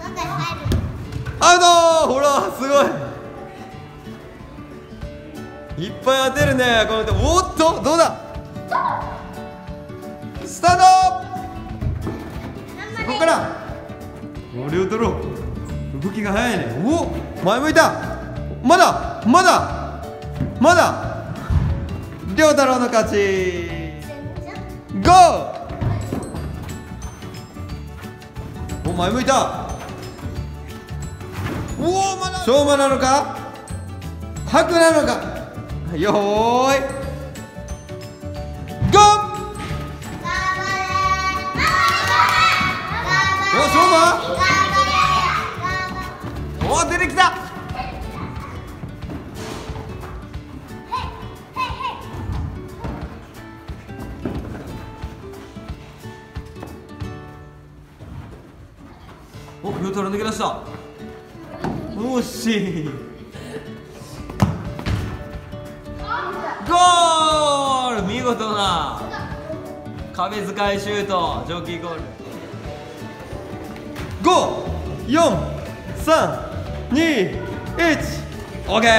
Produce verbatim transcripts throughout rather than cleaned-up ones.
アウトー。ほらすごい、いっぱい当てるねこの人。おっとどうだ、スタート。ここからボールを取ろう。動きが速いね。おお前向いた。まだまだまだ亮太郎の勝ち。ゴー。お前向いた。おおまだ勝馬なのか白なのか。よーいゴー。お勝馬お出てきた。お亮太郎抜け出した。惜しい。ゴール。見事な壁使いシュート、ジョーキーゴール。ご、よん、さん、に、いち、オーケ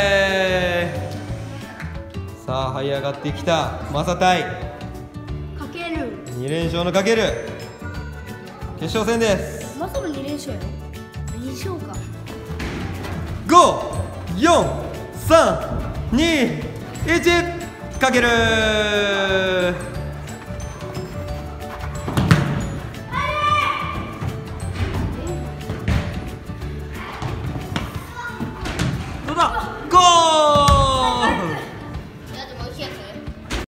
ー。さあ這い上がってきたマサタイ。 かけるに連勝のかける決勝戦です。 マサもに連勝やろ。に勝か。 ご、よん、さん、に、いち、かける。